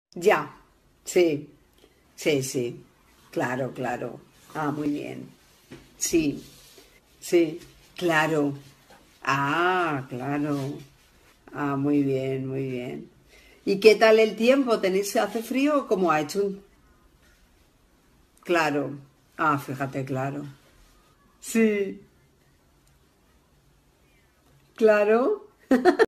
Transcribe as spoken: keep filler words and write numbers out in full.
Ya, sí, sí, sí, claro, claro. Ah, muy bien. Sí, sí, claro. Ah, claro. Ah, muy bien, muy bien. ¿Y qué tal el tiempo? ¿Tenéis, hace frío o cómo ha hecho un... Claro. Ah, fíjate, claro. Sí, claro.